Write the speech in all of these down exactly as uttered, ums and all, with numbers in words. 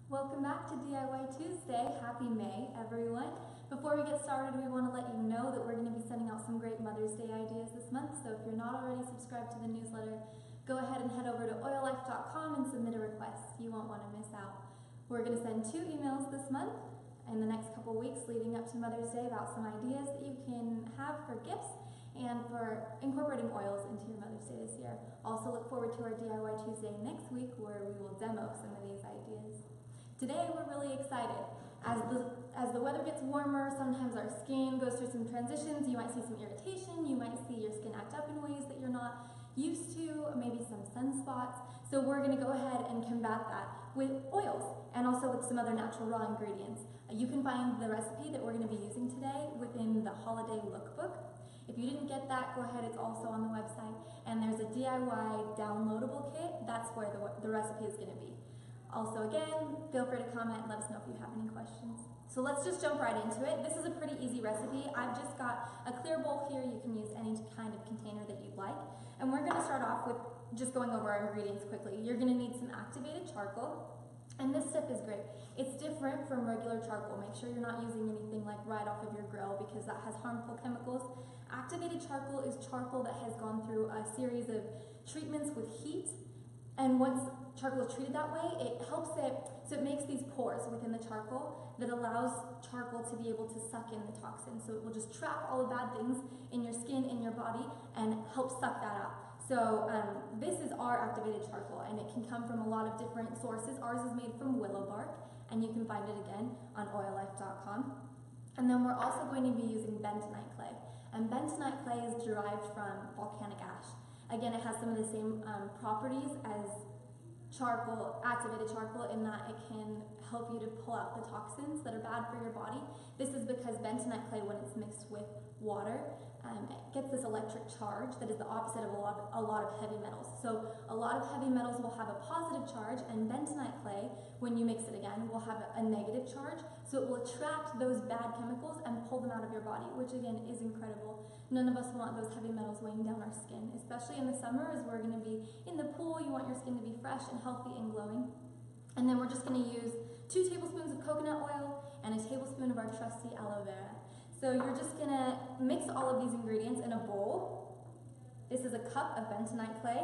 Welcome back to D I Y Tuesday. Happy May, everyone. Before we get started, we want to let you know that we're going to be sending out some great Mother's Day ideas this month. So if you're not already subscribed to the newsletter, go ahead and head over to oil life dot com and submit a request. You won't want to miss out. We're going to send two emails this month in the next couple weeks leading up to Mother's Day about some ideas that you can have for gifts and for incorporating oils into your Mother's Day this year. Also look forward to our D I Y Tuesday next week where we will demo some of these ideas. Today we're really excited. As the, as the weather gets warmer, sometimes our skin goes through some transitions. You might see some irritation. You might see your skin act up in ways that you're not used to, maybe some sunspots. So we're going to go ahead and combat that with oils and also with some other natural raw ingredients. You can find the recipe that we're going to be using today within the Holiday Lookbook. If you didn't get that, go ahead, it's also on the website. And there's a D I Y downloadable kit. That's where the, the recipe is going to be. Also, again, feel free to comment and let us know if you have any questions. So let's just jump right into it. This is a pretty easy recipe. I've just got a clear bowl here. You can use any kind of container that you'd like. And we're going to start off with just going over our ingredients quickly. You're going to need some activated charcoal. And this tip is great. It's different from regular charcoal. Make sure you're not using anything like right off of your grill because that has harmful chemicals. Activated charcoal is charcoal that has gone through a series of treatments with heat. And once charcoal is treated that way, it helps it, so it makes these pores within the charcoal that allows charcoal to be able to suck in the toxins. So it will just trap all the bad things in your skin, in your body, and help suck that out. So um, this is our activated charcoal, and it can come from a lot of different sources. Ours is made from willow bark, and you can find it again on oil life dot com. And then we're also going to be using bentonite clay. And bentonite clay is derived from volcanic ash. Again, it has some of the same um, properties as charcoal, activated charcoal, in that it can help you to pull out the toxins that are bad for your body. This is because bentonite clay, when it's mixed with water, um, it gets this electric charge that is the opposite of a lot of, a lot of heavy metals. So a lot of heavy metals will have a positive charge, and bentonite clay, when you mix it again, will have a, a negative charge. So it will attract those bad chemicals and pull them out of your body, which again is incredible. None of us want those heavy metals weighing down our skin, especially in the summer as we're going to be in the pool. You want your skin to be fresh and healthy and glowing. And then we're just going to use two tablespoons of coconut oil and a tablespoon of our trusty aloe vera. So you're just going to mix all of these ingredients in a bowl. This is a cup of bentonite clay,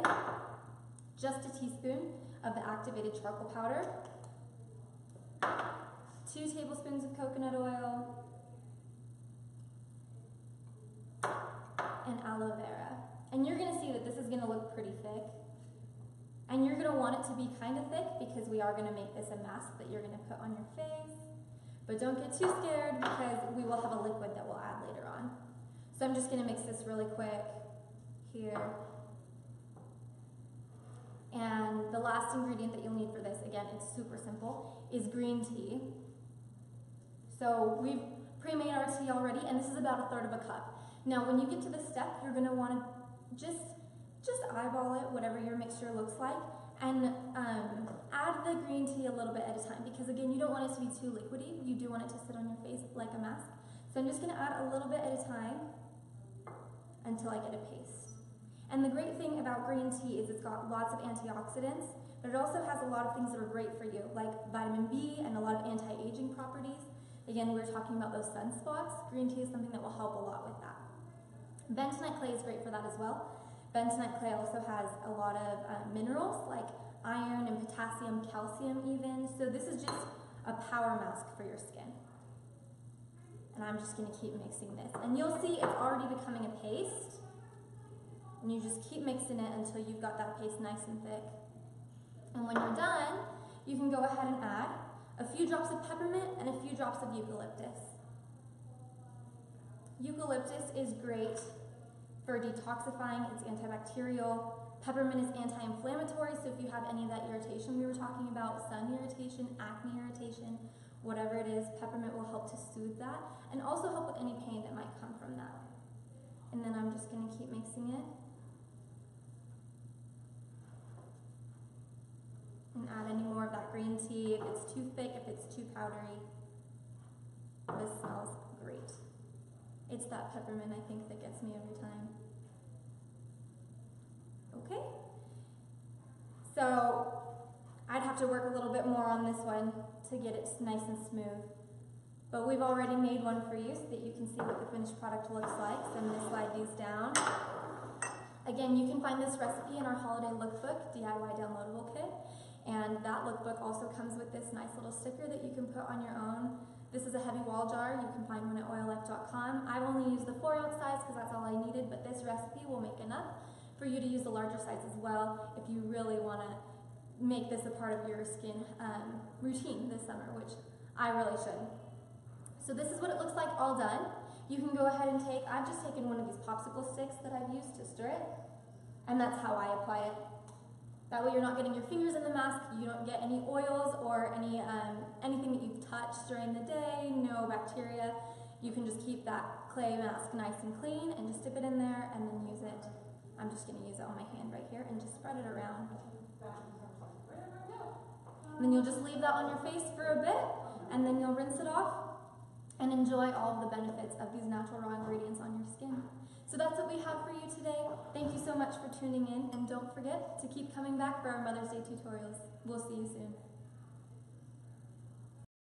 just a teaspoon of the activated charcoal powder, two tablespoons of coconut oil, and aloe vera. And you're going to see that this is going to look pretty thick. And you're going to want it to be kind of thick because we are going to make this a mask that you're going to put on your face. But don't get too scared because we will have a liquid that we'll add later on. So I'm just going to mix this really quick here. And the last ingredient that you'll need for this, again, it's super simple, is green tea. So we've pre-made our tea already, and this is about a third of a cup. Now, when you get to this step, you're going to want to just, just eyeball it, whatever your mixture looks like, and um, add the green tea a little bit at a time, because again, you don't want it to be too liquidy. You do want it to sit on your face like a mask. So I'm just going to add a little bit at a time until I get a paste. And the great thing about green tea is it's got lots of antioxidants, but it also has a lot of things that are great for you, like vitamin B and a lot of anti-aging properties. Again, we were talking about those sunspots. Green tea is something that will help a lot with that. Bentonite clay is great for that as well. Bentonite clay also has a lot of uh, minerals like iron and potassium, calcium even. So this is just a power mask for your skin. And I'm just going to keep mixing this. And you'll see it's already becoming a paste. And you just keep mixing it until you've got that paste nice and thick. And when you're done, you can go ahead and add a few drops of peppermint and a few drops of eucalyptus. Eucalyptus is great for detoxifying, it's antibacterial. Peppermint is anti-inflammatory, so if you have any of that irritation we were talking about, sun irritation, acne irritation, whatever it is, peppermint will help to soothe that and also help with any pain that might come from that. And then I'm just going to keep mixing it. And add any more of that green tea, if it's too thick, if it's too powdery. This smells great. It's that peppermint, I think, that gets me every time. Okay? So I'd have to work a little bit more on this one to get it nice and smooth. But we've already made one for you so that you can see what the finished product looks like. So I'm going to slide these down. Again, you can find this recipe in our holiday lookbook, D I Y downloadable kit. And that lookbook also comes with this nice little sticker that you can put on your own. This is a heavy wall jar. You can find one at oil life dot com. I've only used the four ounce size because that's all I needed, but this recipe will make enough for you to use the larger size as well if you really want to make this a part of your skin um, routine this summer, which I really should. So this is what it looks like all done. You can go ahead and take, I've just taken one of these popsicle sticks that I've used to stir it, and that's how I apply it. That way you're not getting your fingers in the mask, you don't get any oils or any um, anything that you've touched during the day, no bacteria. You can just keep that clay mask nice and clean and just dip it in there and then use it. I'm just going to use it on my hand right here and just spread it around. And then you'll just leave that on your face for a bit, and then you'll rinse it off and enjoy all of the benefits of these natural raw ingredients on your skin. So that's what we have for you today. Thank you so much for tuning in, and don't forget to keep coming back for our Mother's Day tutorials. We'll see you soon.